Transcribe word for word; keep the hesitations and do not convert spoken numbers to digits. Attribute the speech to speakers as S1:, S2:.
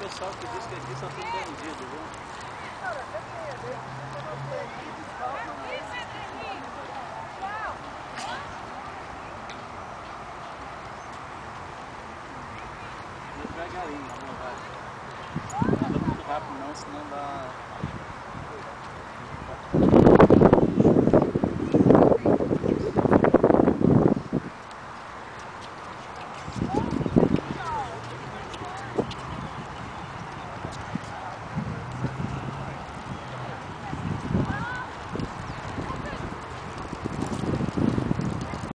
S1: pessoal que diz que aqui só tem bandido, viu?
S2: Cara, até tem, é mesmo. Bandido, salva, mas...
S1: Devagarinho, não vai. Não anda muito rápido não, senão dá...